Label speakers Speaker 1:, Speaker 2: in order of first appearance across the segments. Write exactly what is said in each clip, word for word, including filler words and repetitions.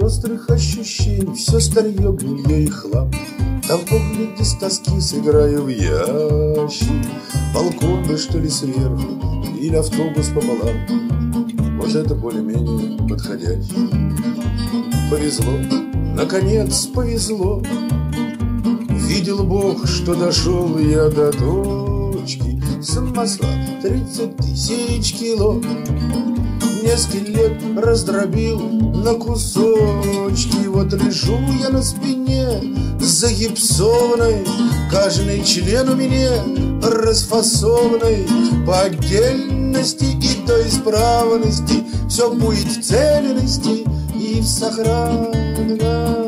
Speaker 1: острых ощущений, все старье, гнилье и хлам. А в погляде с тоски сыграю в ящик. Балкон бы, что ли, сверху, или автобус пополам. Вот это более-менее подходящее. Повезло, наконец повезло. Видел Бог, что дошел я до точки. Самосвал тридцать тысяч кило. Мне скелет раздробил на кусочки. Вот лежу я на спине загипсованной. Каждый член у меня расфасованный по отдельности и до исправности. Все будет в цельности и в сохранности.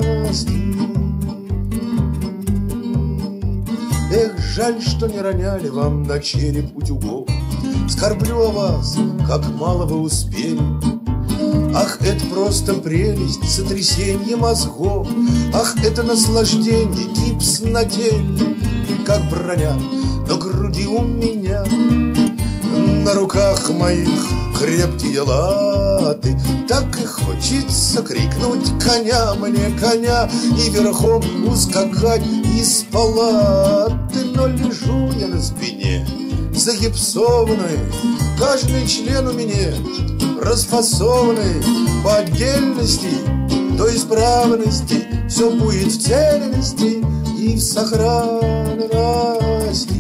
Speaker 1: Эх, жаль, что не роняли вам на череп утюгов. Скорблю о вас, как мало вы успели. Ах, это просто прелесть, сотрясение мозгов. Ах, это наслаждение, гипс на теле, как броня на груди у меня. На руках моих крепкие латы. Так и хочется крикнуть коня мне, коня, и верхом ускакать из палаты. Но лежу я на спине загипсованный, каждый член у меня расфасованный по отдельности до исправности. Все будет в цельности и в сохранности.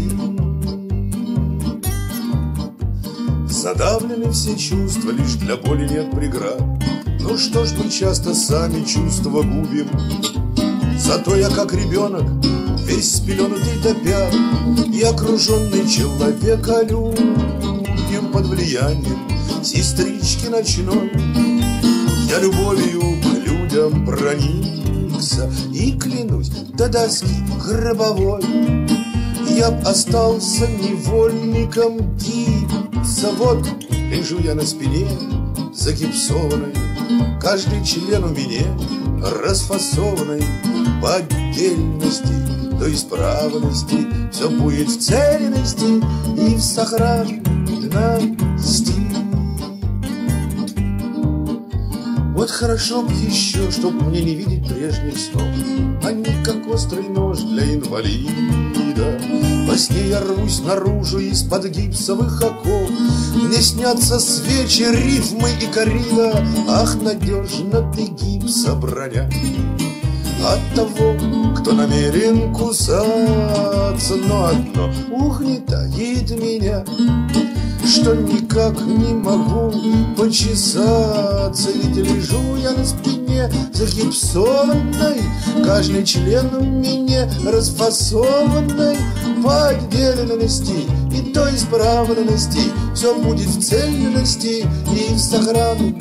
Speaker 1: Задавлены все чувства, лишь для боли нет преград. Ну что ж, мы часто сами чувства губим. Зато я как ребенок, весь спеленутый до пят, и окруженный человеколюбием под влиянием сестрички ночной. Я любовью к людям проникся, и клянусь до доски гробовой, я б остался невольником гипса. Вот лежу я на спине загипсованной, каждый член у меня расфасованный по отдельности до исправности. Все будет в цельности и в сохранности. Вот хорошо б еще, чтоб мне не видеть прежних снов. Они как острый нож для инвалида. Во сне я рвусь наружу из-под гипсовых оков. Мне снятся свечи, рифмы и коррида. Ах, надежно ты гипса броня от того, кто намерен кусаться. Но одно угнетает меня, что никак не могу почесаться. Ведь лежу я на спине загипсованной, каждый член у меня расфасованный по отдельности и до исправленности. Все будет в цельности и в сохранности.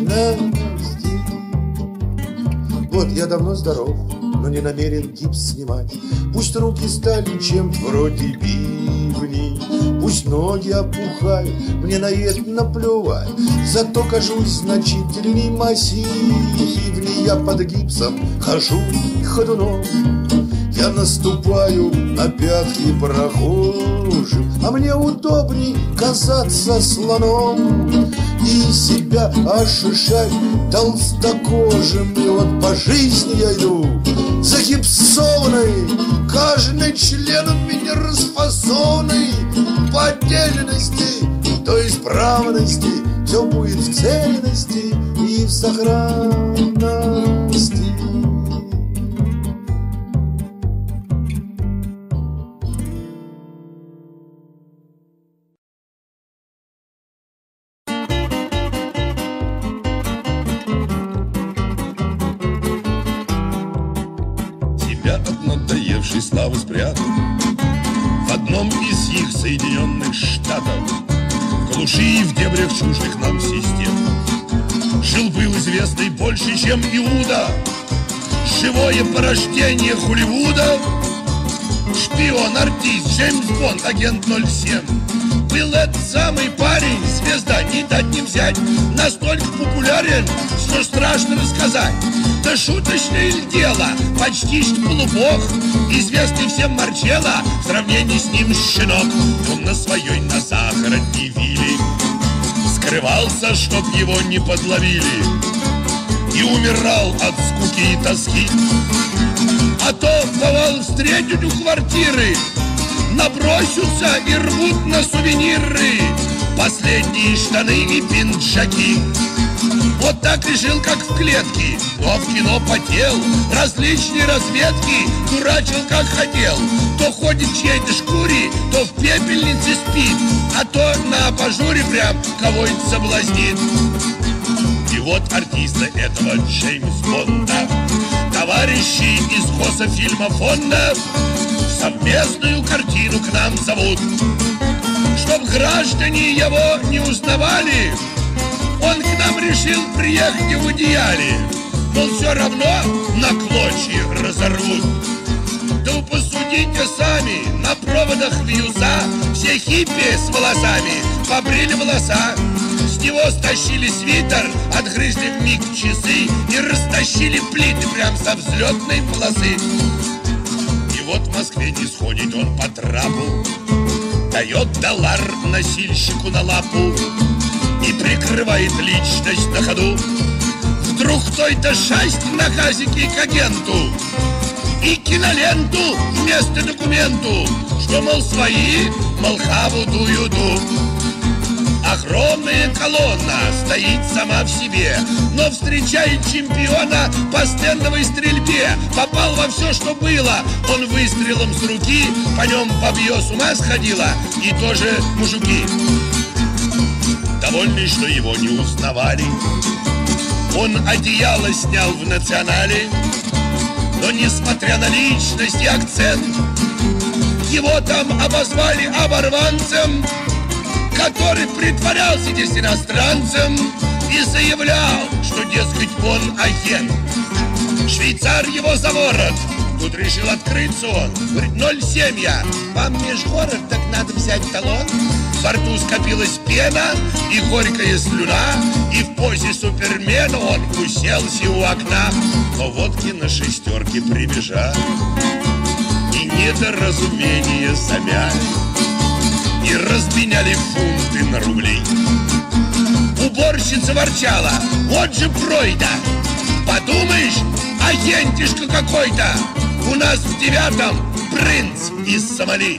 Speaker 1: Вот я давно здоров, но не намерен гипс снимать. Пусть руки стали чем-то вроде бивней, пусть ноги опухают, мне на это наплевать. Зато кажусь значительней, массивней. Я под гипсом хожу ходуном, я наступаю на пятки прохожим, а мне удобней казаться слоном и себя ощущать толстокожим. И вот по жизни я иду загипсованный, каждый член у меня расфасованный по отдельности до исправности. Все будет в цельности и в сохранности.
Speaker 2: Славы спрятан в одном из их Соединенных Штатов, в глуши и в дебрях чуждых нам систем. Жил-был известный больше, чем Иуда, живое порождение Холливуда, шпион, артист, Джеймс Бонд, агент ноль семь. Был этот самый парень, звезда, не дать не взять, настолько популярен, что страшно рассказать. Да шуточное ли дело, почти что полубог, известный всем Марчелло, в сравнении с ним щенок. Он на своей на сахарной вилле скрывался, чтоб его не подловили. и умирал от скуки и тоски. А то, бывало, встретят у квартиры, набросятся и рвут на сувениры последние штаны и пинджаки. Вот так и жил, как в клетке, но в кино потел, различные разведки дурачил, как хотел. То ходит в чьей-то шкуре, то в пепельнице спит, а то на абажуре прям кого-нибудь соблазнит. И вот артиста этого Джеймс Бонда товарищи из Госфильма фонда в совместную картину к нам зовут. Чтоб граждане его не узнавали, он к нам решил приехать в идеале. Мол, все равно на клочья разорвут. Да вы посудите сами, на проводах вьюза все хиппи с волосами побрили волоса. С него стащили свитер, отгрызли вмиг часы и растащили плиты прям со взлетной полосы. И вот в Москве не сходит он по трапу, дает доллар носильщику на лапу и прикрывает личность на ходу. Вдруг кто-то шасть на газике к агенту и киноленту вместо документу, что, мол, свои, мол, хаву дую-ду. Огромная колонна стоит сама в себе, но встречает чемпиона по стендовой стрельбе. Попал во все, что было, он выстрелом с руки, по нем бабье с ума сходило, и тоже мужики. Довольный, что его не узнавали, он одеяло снял в «Национале», но несмотря на личность и акцент, его там обозвали оборванцем, который притворялся здесь иностранцем и заявлял, что, дескать, он агент. Швейцар его за ворот, тут решил открыться он. Говорит: ноль семь я, вам межгород, так надо взять талон. Во рту скопилась пена и горькая слюна, и в позе супермена он уселся у окна. Но водки на шестерке прибежали и недоразумение замяли, и разменяли фунты на рубли. Уборщица ворчала: вот же пройда, подумаешь, агентишка какой-то, у нас в девятом принц из Сомали.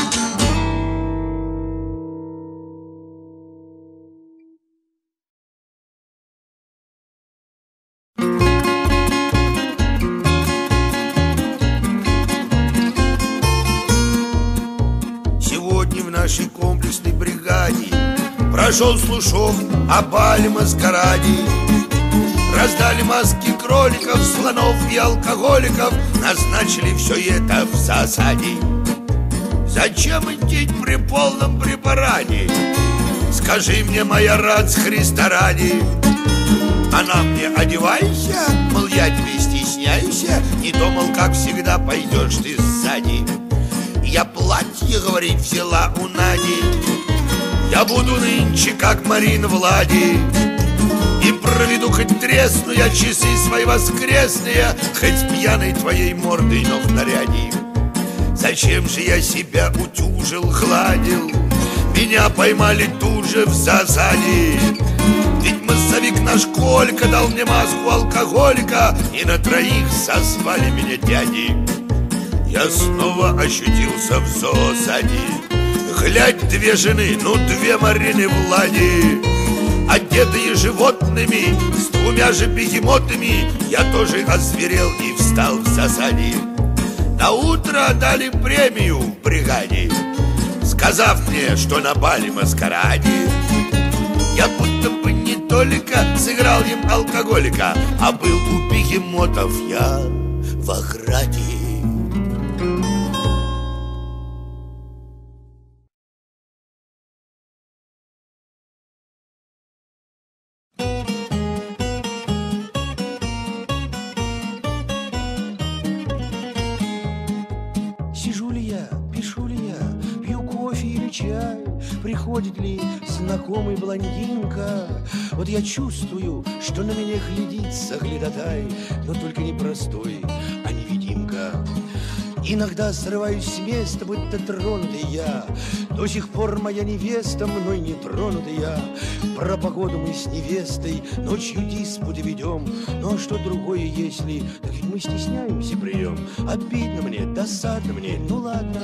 Speaker 3: Нашей комплексной бригаде прошел слушок о бале-маскараде. Раздали маски кроликов, слонов и алкоголиков, назначили все это в засаде. Зачем идти при полном препарате? Скажи мне, моя рад, с Христа ради. Она мне: одевайся, мол, я тебе стесняюсь, не думал, как всегда, пойдешь ты сзади. Я платье, говорит, взяла у Нади, я буду нынче, как Марина Влади, и проведу хоть тресну я часы свои воскресные, хоть пьяной твоей мордой, но в наряде. Зачем же я себя утюжил, гладил? Меня поймали тут же в засаде. Ведь массовик наш Колька дал мне маску алкоголика, и на троих созвали меня дяди. Я снова ощутился в зоосаде. Глядь, две жены, ну две Марины Влади, одетые животными, с двумя же бегемотами, я тоже озверел и встал в засаде. На утро дали премию в бригаде, сказав мне, что на бале-маскараде я будто бы не только сыграл им алкоголика, а был у бегемотов я в ограде.
Speaker 4: Приходит ли знакомый блондинка? Вот я чувствую, что на меня глядит соглядатай, но только не простой, а невидимка. Иногда срываюсь с места, будто тронутый я. До сих пор моя невеста мной не тронутая. Про погоду мы с невестой ночью диспуты ведем. Ну а что другое, если? Так ведь мы стесняемся прием. Обидно мне, досадно мне, ну ладно.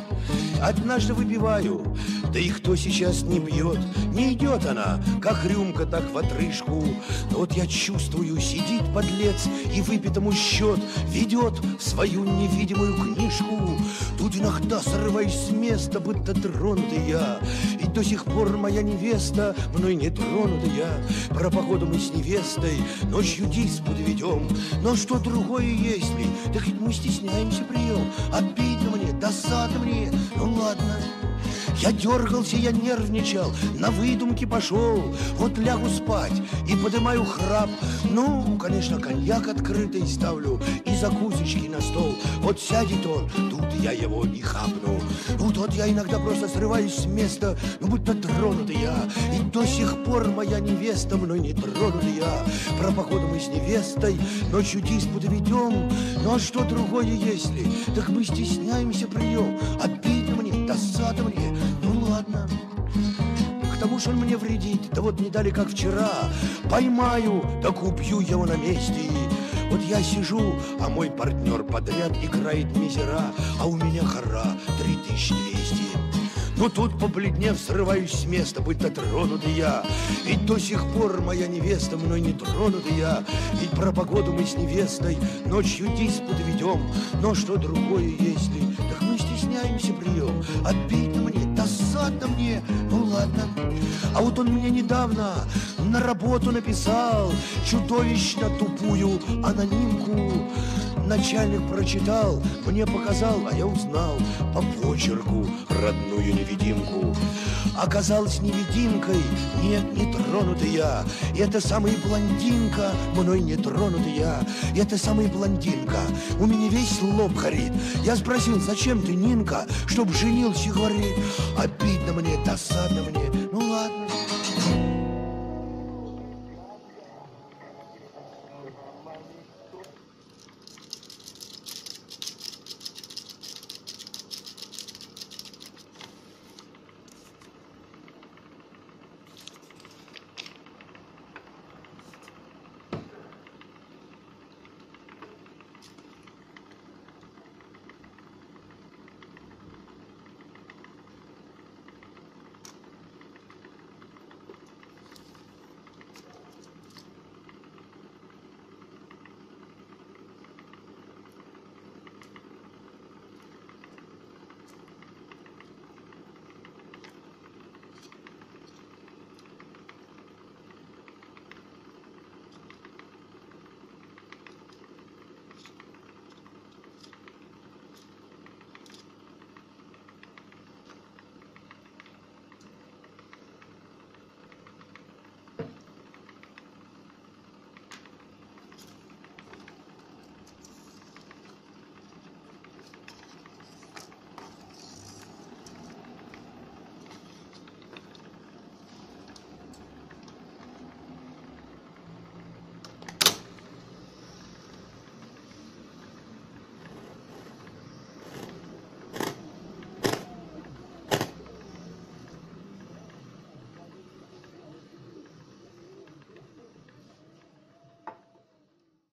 Speaker 4: Однажды выпиваю, да и кто сейчас не бьет? Не идет она, как рюмка, так в отрыжку. Но вот я чувствую, сидит подлец и выпитому счет ведет в свою невидимую книжку. Тут иногда срываюсь с места, будто тронутый я. И до сих пор моя невеста мной не тронутая. Про погоду мы с невестой ночью диспуты ведем. Но что другое, если? Так ведь мы стесняемся прием. Обидно мне, досадно мне, ну ладно. Я дергался, я нервничал, на выдумки пошел. Вот лягу спать и поднимаю храп. Ну, конечно, коньяк открытый ставлю и закусочки на стол. Вот сядет он, тут я его и хапну. Ну, вот я иногда просто срываюсь с места, ну, будто тронутый я. И до сих пор моя невеста мной не тронутая. Про походу мы с невестой ночью диспуты ведем. Ну, а что другое, если? Так мы стесняемся прием. Обидно мне, досада мне, ну ладно. К тому же он мне вредит, да вот не дали, как вчера. Поймаю, так убью его на месте. Вот я сижу, а мой партнер подряд играет мизера, а у меня хора три тысячи двести. Но тут, побледнев, срываюсь с места, будто тронутый я. И до сих пор моя невеста мной не тронутая. И про погоду мы с невестой ночью диспуты ведем. Но что другое, если? Так мы стесняемся прием. Обидно мне, досадно мне, ну ладно. А вот он мне недавно на работу написал чудовищно тупую анонимку. Начальник прочитал, мне показал, а я узнал по почерку родную невидимку. Оказалась невидимкой, нет, не тронутая. Это самая блондинка, мной не тронутая. Это самая блондинка, у меня весь лоб горит. Я спросил, зачем ты, Нинка, чтоб женился, говорит. Обидно мне, досадно мне, ну ладно.